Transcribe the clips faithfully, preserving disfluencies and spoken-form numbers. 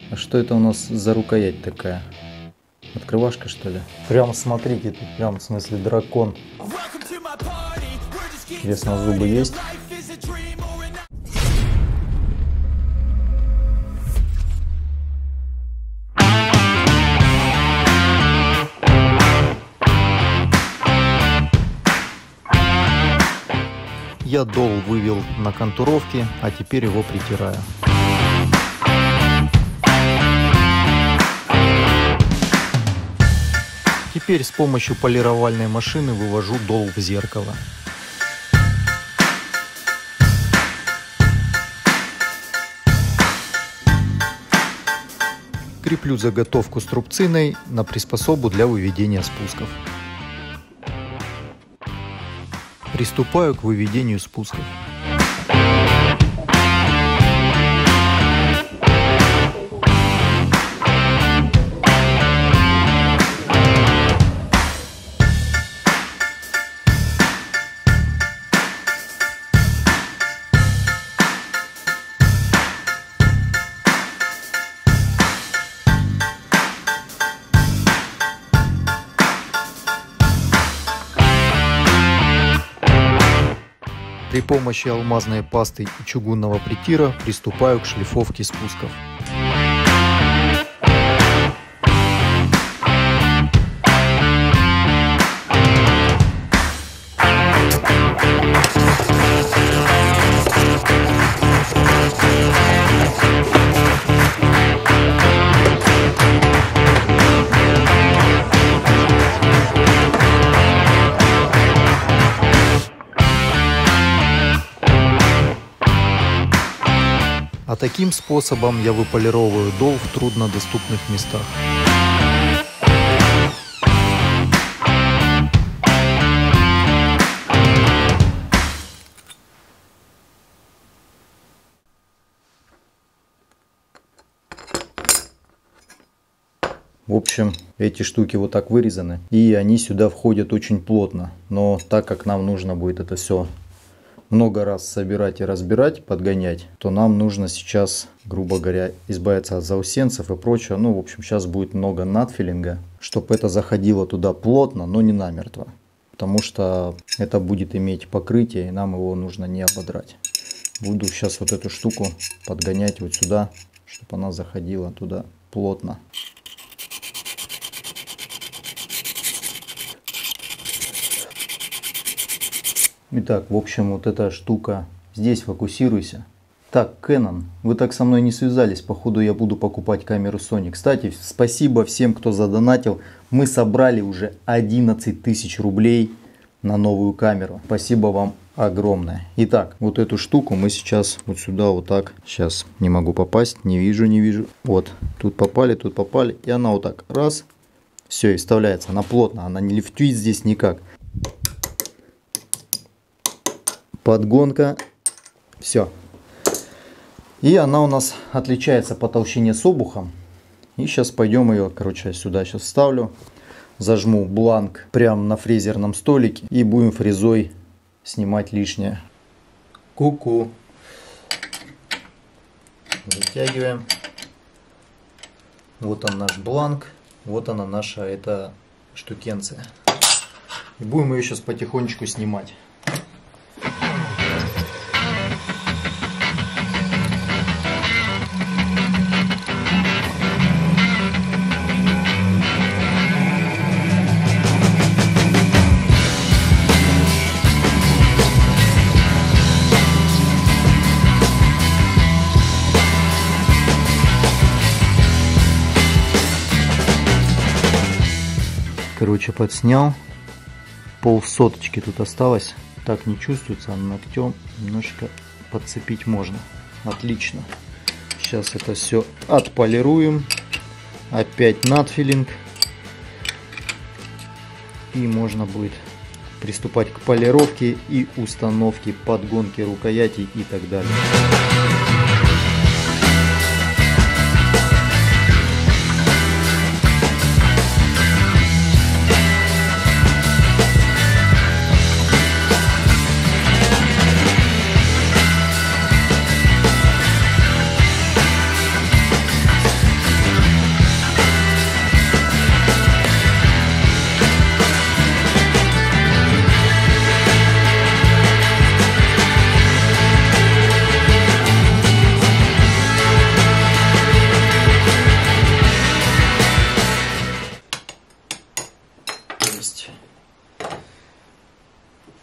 А что это у нас за рукоять такая? Открывашка, что ли? Прям смотрите, тут прям в смысле дракон. Интересно, зубы есть? Я дол вывел на контуровке, а теперь его притираю. Теперь с помощью полировальной машины вывожу дол в зеркало. Креплю заготовку струбциной на приспособу для выведения спусков. Приступаю к выведению спусков. При помощи алмазной пасты и чугунного притира приступаю к шлифовке спусков. А таким способом я выполировываю дол в труднодоступных местах. В общем, эти штуки вот так вырезаны, и они сюда входят очень плотно. Но так как нам нужно будет это все много раз собирать и разбирать, подгонять, то нам нужно сейчас, грубо говоря, избавиться от заусенцев и прочего. Ну, в общем, сейчас будет много надфилинга, чтобы это заходило туда плотно, но не намертво. Потому что это будет иметь покрытие, и нам его нужно не ободрать. Буду сейчас вот эту штуку подгонять вот сюда, чтобы она заходила туда плотно. Итак, в общем, вот эта штука. Здесь фокусируйся. Так, Canon, вы так со мной не связались. Походу я буду покупать камеру Sony. Кстати, спасибо всем, кто задонатил. Мы собрали уже одиннадцать тысяч рублей на новую камеру. Спасибо вам огромное. Итак, вот эту штуку мы сейчас вот сюда вот так. Сейчас не могу попасть. Не вижу, не вижу. Вот, тут попали, тут попали. И она вот так. Раз. Все, и вставляется. Она плотно. Она не лифтует здесь никак. Подгонка, все. И она у нас отличается по толщине с обухом. И сейчас пойдем ее, короче, сюда сейчас вставлю. Зажму бланк прямо на фрезерном столике. И будем фрезой снимать лишнее. Ку-ку. Затягиваем. Вот он наш бланк. Вот она наша эта штукенция. И будем ее сейчас потихонечку снимать. Короче, подснял. Пол соточки тут осталось. Так не чувствуется, а ногтем немножко подцепить можно. Отлично. Сейчас это все отполируем. Опять надфилинг. И можно будет приступать к полировке и установке, подгонке рукоятей и так далее.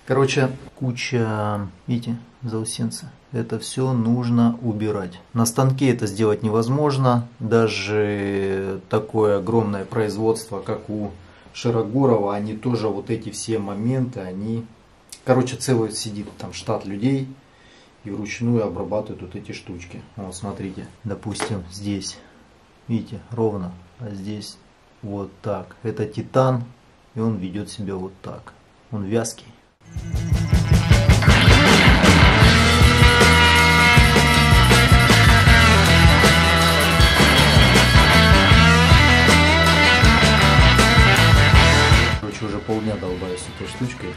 Короче, куча, видите, заусенца. Это все нужно убирать. На станке это сделать невозможно. Даже такое огромное производство, как у Широгорова, они тоже вот эти все моменты, они... Короче, целый сидит там штат людей и вручную обрабатывают вот эти штучки. Вот смотрите, допустим, здесь, видите, ровно, а здесь вот так. Это титан, и он ведет себя вот так. Он вязкий. Короче, уже полдня долбаюсь этой штучкой.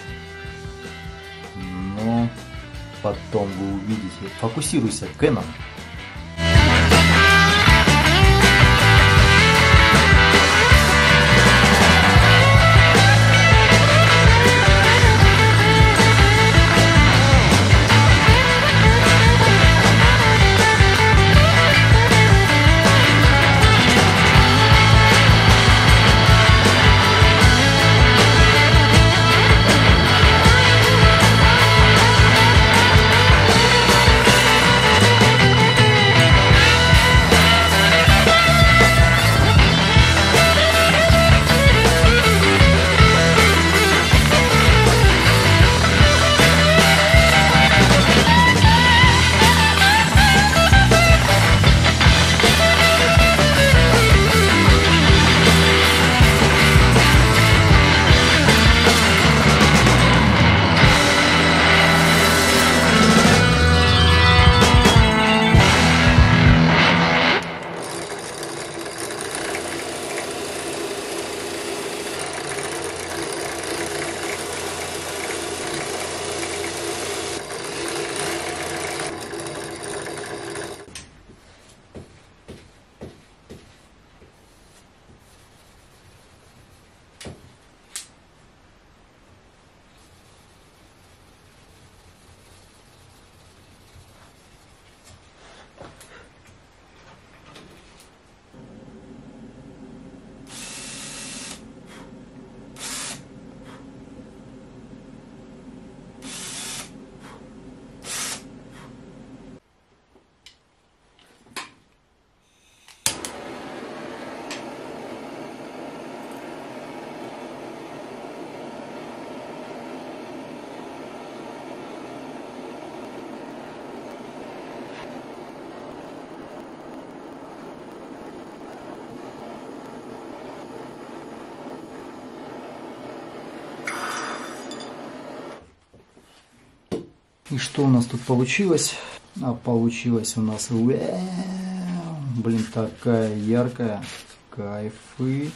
Но потом вы увидите. Фокусируйся, Canon. И что у нас тут получилось? А получилось у нас, блин, такая яркая, кайфы.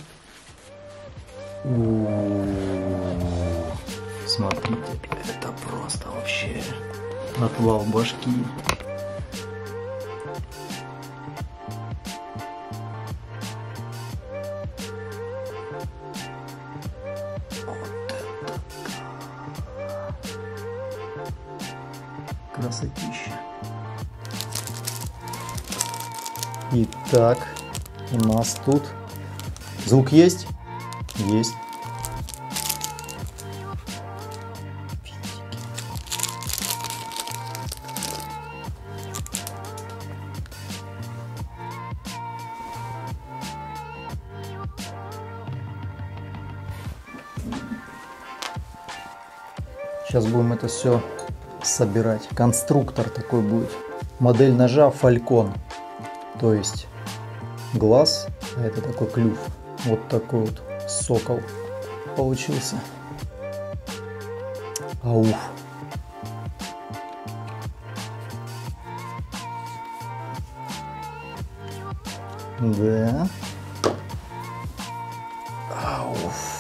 У-у-у. Смотрите, это просто вообще отвал башки. Красотища. Итак, у нас тут звук есть? Есть. Сейчас будем это все собирать. Конструктор такой будет. Модель ножа Falcon. То есть глаз, а это такой клюв. Вот такой вот сокол получился. Ауф. Да. Ауф.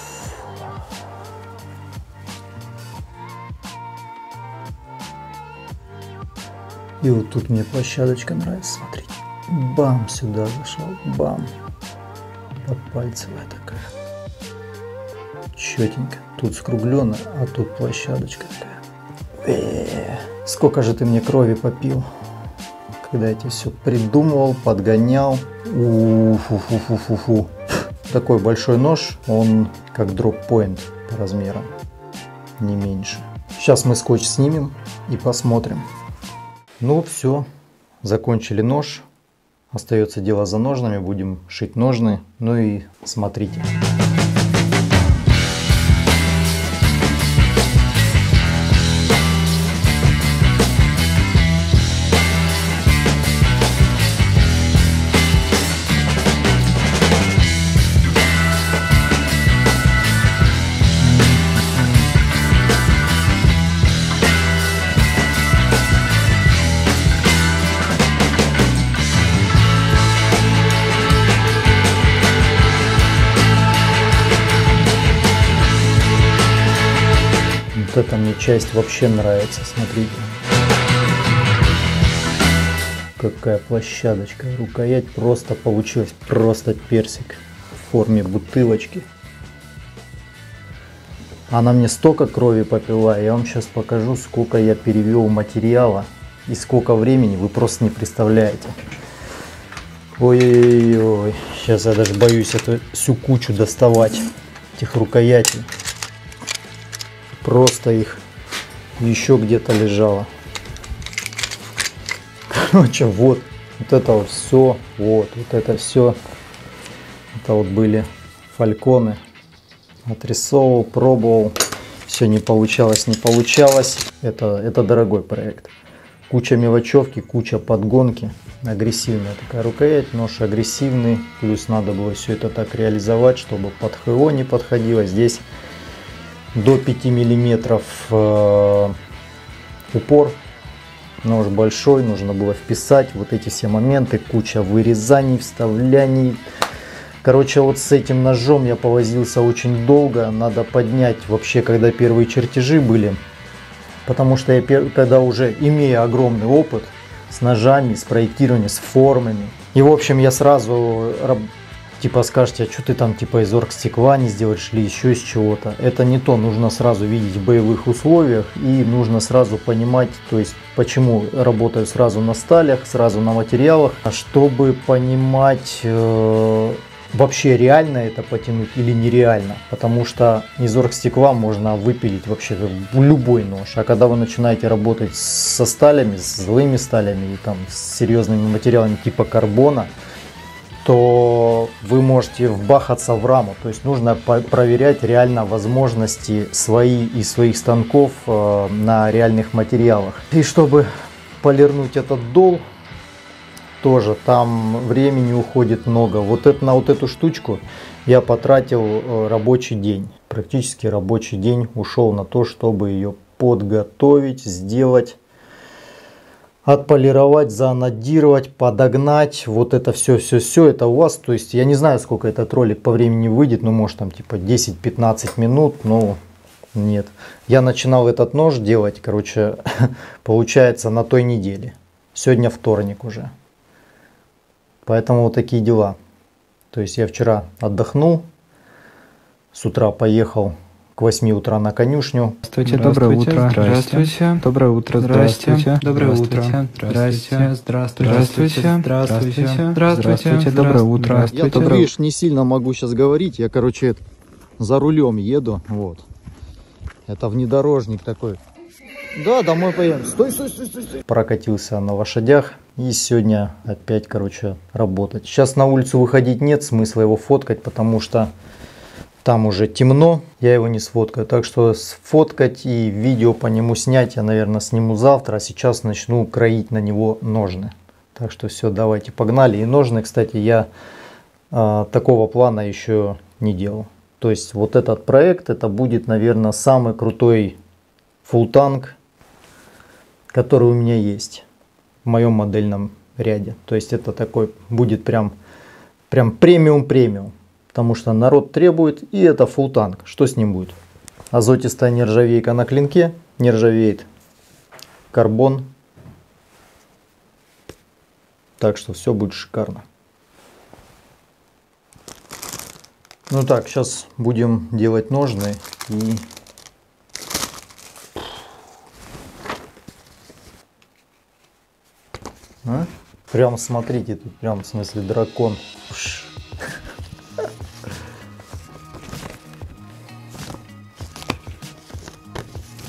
И вот тут мне площадочка нравится, смотрите. Бам, сюда зашел, бам. Подпальцевая такая. Четенько. Тут скругленно, а тут площадочка такая. Э-э-э. Сколько же ты мне крови попил, когда я тебе все придумывал, подгонял. У-фу-фу-фу-фу-фу. Такой большой нож, он как дроп-поинт по размерам, не меньше. Сейчас мы скотч снимем и посмотрим. Ну все, закончили нож. Остается дело за ножнами, будем шить ножны. Ну и смотрите. Вот эта мне часть вообще нравится, смотрите. Какая площадочка, рукоять просто получилась, просто персик в форме бутылочки. Она мне столько крови попила, я вам сейчас покажу, сколько я перевел материала и сколько времени, вы просто не представляете. Ой-ой-ой, сейчас я даже боюсь эту всю кучу доставать, этих рукоятей. Просто их еще где-то лежало. Короче, вот, вот это вот все, вот, вот это все. Это вот были фальконы. Отрисовывал, пробовал. Все не получалось, не получалось. Это, это дорогой проект. Куча мелочевки, куча подгонки. Агрессивная такая рукоять, нож агрессивный. Плюс надо было все это так реализовать, чтобы под ХО не подходило. Здесь до пяти миллиметров э, упор. Нож большой, нужно было вписать вот эти все моменты. Куча вырезаний, вставляний. Короче, вот с этим ножом я повозился очень долго. Надо поднять вообще, когда первые чертежи были. Потому что я, когда уже имея огромный опыт с ножами, с проектированием, с формами. И в общем я сразу, типа скажете, а что ты там типа из оргстекла не сделаешь или еще из чего-то. Это не то, нужно сразу видеть в боевых условиях и нужно сразу понимать, то есть почему работаю сразу на сталях, сразу на материалах, чтобы понимать... Э вообще реально это потянуть или нереально, потому что из оргстекла можно выпилить вообще любой нож, а когда вы начинаете работать со сталями, с злыми сталями и там с серьезными материалами типа карбона, то вы можете вбахаться в раму, то есть нужно проверять реально возможности свои и своих станков э, на реальных материалах. И чтобы полирнуть этот дол, тоже там времени уходит много. Вот это, на вот эту штучку я потратил рабочий день. Практически рабочий день ушел на то, чтобы ее подготовить, сделать, отполировать, заанодировать, подогнать. Вот это все-все-все это у вас. То есть я не знаю, сколько этот ролик по времени выйдет. Ну, может там типа десять-пятнадцать минут. Но нет. Я начинал этот нож делать, короче, получается на той неделе. Сегодня вторник уже. Поэтому вот такие дела. То есть я вчера отдохнул, с утра поехал к восьми утра на конюшню. Здравствуйте, доброе утро. Здравствуйте. Доброе утро. Здравствуйте. Доброе утро. Здравствуйте. Здравствуйте. Здравствуйте. Здравствуйте. Здравствуйте. Доброе утро. Я тут, видишь, не сильно могу сейчас говорить. Я, короче, за рулем еду. Вот. Это внедорожник такой. Да, домой поедем. Стой, стой, стой, стой, стой. Прокатился на лошадях. И сегодня опять, короче, работать. Сейчас на улицу выходить нет смысла его фоткать, потому что там уже темно. Я его не сфоткаю. Так что сфоткать и видео по нему снять я, наверное, сниму завтра. А сейчас начну кроить на него ножны. Так что все, давайте, погнали. И ножны, кстати, я э, такого плана еще не делал. То есть вот этот проект, это будет, наверное, самый крутой фулл-танк, который у меня есть в моем модельном ряде. То есть это такой будет прям прям премиум-премиум. Потому что народ требует, и это фулл-танк. Что с ним будет? Азотистая нержавейка на клинке, не ржавеет. Карбон. Так что все будет шикарно. Ну так, сейчас будем делать ножны и... А? Прям смотрите, тут прям в смысле дракон.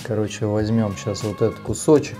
Короче, возьмем сейчас вот этот кусочек.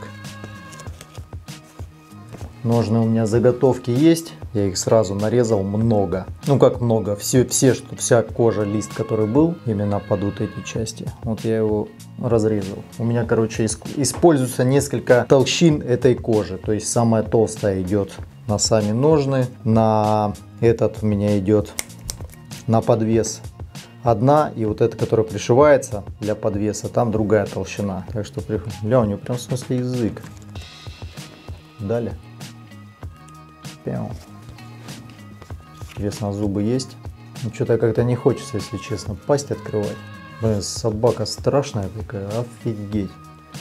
Ножны у меня заготовки есть. Я их сразу нарезал много. Ну как много? Все, все, что вся кожа, лист, который был именно под вот эти части. Вот я его разрезал. У меня, короче, используется несколько толщин этой кожи. То есть самая толстая идет на сами ножны. На этот у меня идет на подвес одна. И вот эта, которая пришивается для подвеса, там другая толщина. Так что, бля, у него прям в смысле язык. Далее. Интересно, зубы есть? Ну, что-то как-то не хочется, если честно, пасть открывать. Блин, собака страшная такая, офигеть.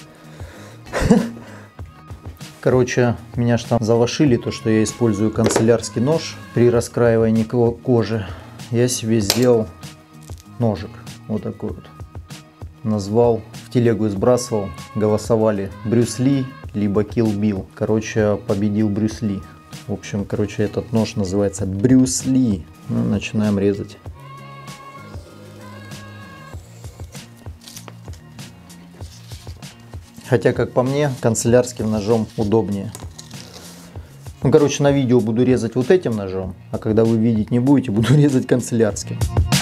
Короче, меня ж там залошили, то, что я использую канцелярский нож при раскраивании кожи. Я себе сделал ножик, вот такой вот. Назвал, в телегу сбрасывал, голосовали Брюс Ли, либо Kill Bill. Короче, победил Брюс Ли. В общем, короче, этот нож называется Брюс Ли. Ну, начинаем резать. Хотя, как по мне, канцелярским ножом удобнее. Ну, короче, на видео буду резать вот этим ножом, а когда вы видеть не будете, буду резать канцелярским.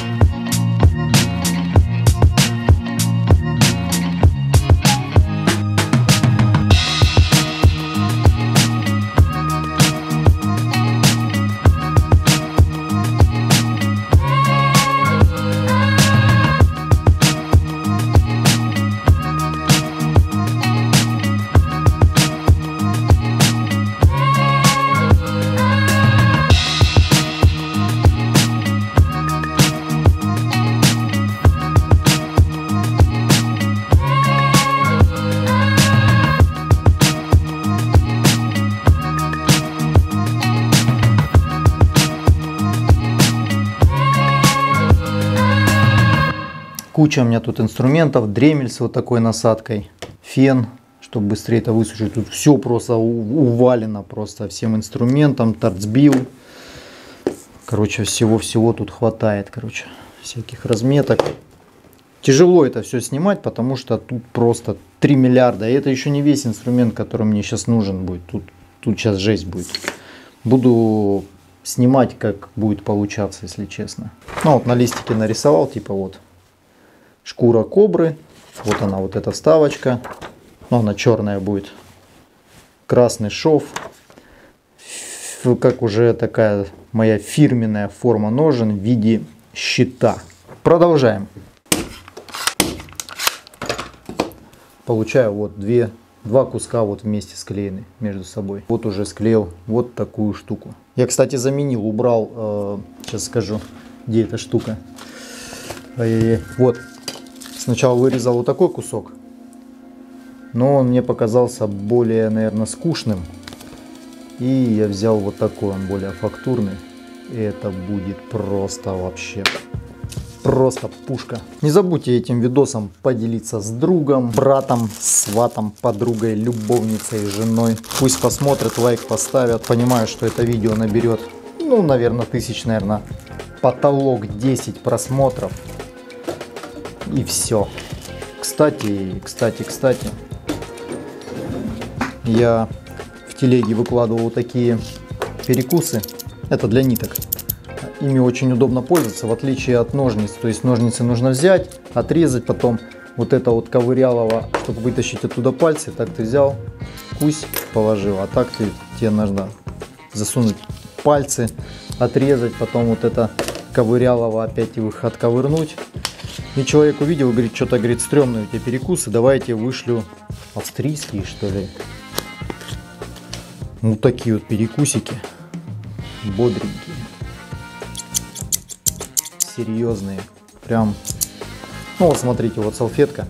Куча у меня тут инструментов, дремель с вот такой насадкой, фен, чтобы быстрее это высушить. Тут все просто увалено просто всем инструментом, торцбил. Короче, всего-всего тут хватает, короче, всяких разметок. Тяжело это все снимать, потому что тут просто три миллиарда. И это еще не весь инструмент, который мне сейчас нужен будет. Тут, тут сейчас жесть будет. Буду снимать, как будет получаться, если честно. Ну вот на листике нарисовал, типа вот. Шкура кобры, вот она, вот эта вставочка, но она черная будет, красный шов, как уже такая моя фирменная форма ножен в виде щита. Продолжаем. Получаю вот две, два куска вот вместе склеены между собой. Вот уже склеил вот такую штуку. Я, кстати, заменил, убрал, э, сейчас скажу, где эта штука. Ай-яй-яй. Вот. Сначала вырезал вот такой кусок, но он мне показался более, наверное, скучным. И я взял вот такой, он более фактурный. И это будет просто вообще, просто пушка. Не забудьте этим видосом поделиться с другом, братом, сватом, подругой, любовницей, женой. Пусть посмотрят, лайк поставят. Понимаю, что это видео наберет, ну, наверное, тысяч, наверное, потолок десять просмотров. И все. Кстати, кстати, кстати, я в телеге выкладывал вот такие перекусы. Это для ниток. Ими очень удобно пользоваться, в отличие от ножниц. То есть ножницы нужно взять, отрезать, потом вот это вот ковырялово, чтобы вытащить оттуда пальцы. Так ты взял, кусь, положил. А так ты, тебе нужно засунуть пальцы, отрезать, потом вот это ковырялово опять их отковырнуть. И человек увидел, говорит, что-то, говорит, стрёмные у тебя перекусы, давай я тебе вышлю австрийские, что ли. Вот такие вот перекусики, бодренькие, серьезные, прям, ну вот смотрите, вот салфетка.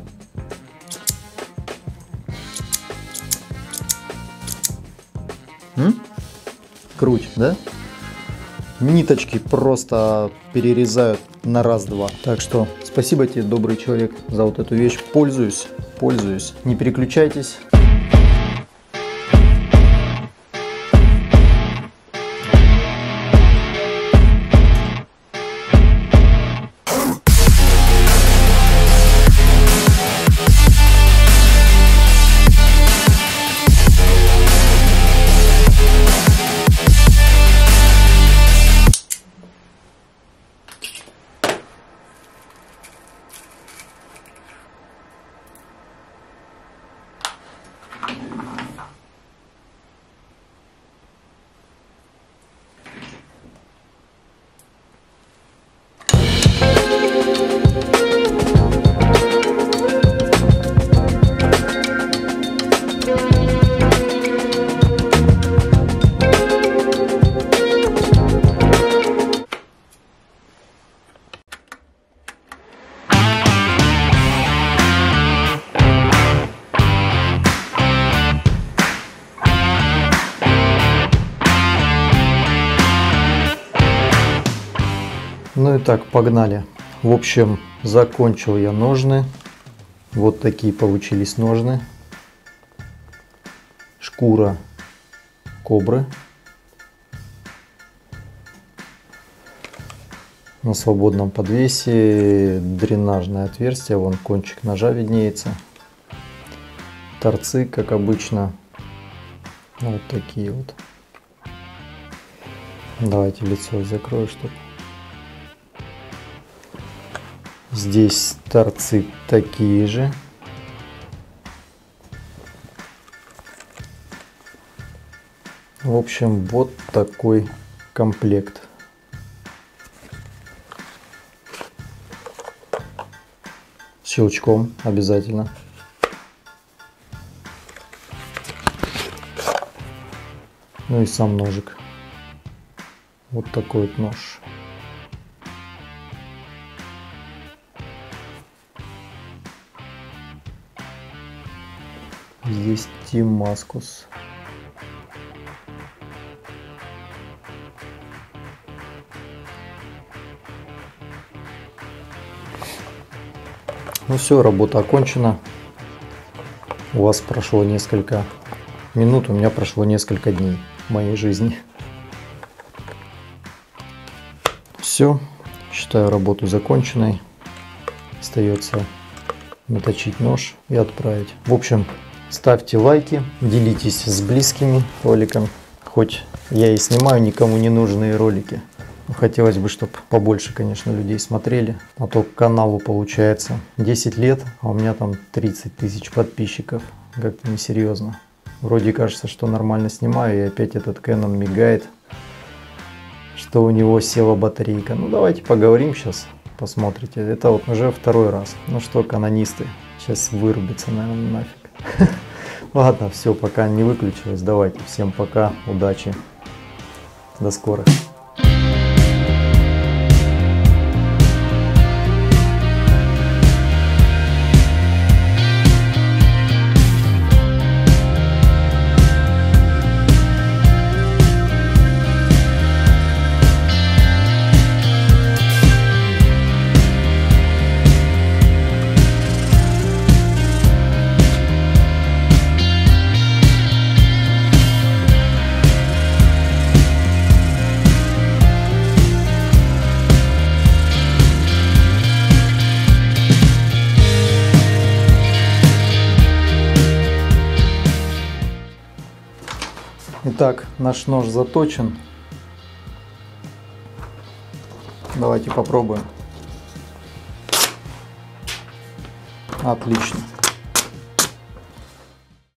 М? Круть, да? Ниточки просто перерезают на раз-два. Так что спасибо тебе, добрый человек, за вот эту вещь. Пользуюсь, пользуюсь. Не переключайтесь. Ну и так, погнали. В общем, закончил я ножны. Вот такие получились ножны. Шкура кобры. На свободном подвесе дренажное отверстие, вон кончик ножа виднеется. Торцы, как обычно, вот такие вот. Давайте лицо закрою, чтобы... Здесь торцы такие же. В общем, вот такой комплект. Щелчком обязательно. Ну и сам ножик. Вот такой вот нож. Здесь Тимаскус. Ну все, работа окончена. У вас прошло несколько минут, у меня прошло несколько дней в моей жизни. Все, считаю работу законченной. Остается наточить нож и отправить. В общем, ставьте лайки, делитесь с близкими роликом. Хоть я и снимаю никому не нужные ролики. Хотелось бы, чтобы побольше, конечно, людей смотрели. А то каналу получается десять лет, а у меня там тридцать тысяч подписчиков. Как-то несерьезно. Вроде кажется, что нормально снимаю, и опять этот Canon мигает, что у него села батарейка. Ну давайте поговорим сейчас, посмотрите. Это вот уже второй раз. Ну что, канонисты, сейчас вырубится, наверное, нафиг. Ладно, все, пока не выключилось. Давайте, всем пока, удачи, до скорых. Итак, наш нож заточен. Давайте попробуем. Отлично.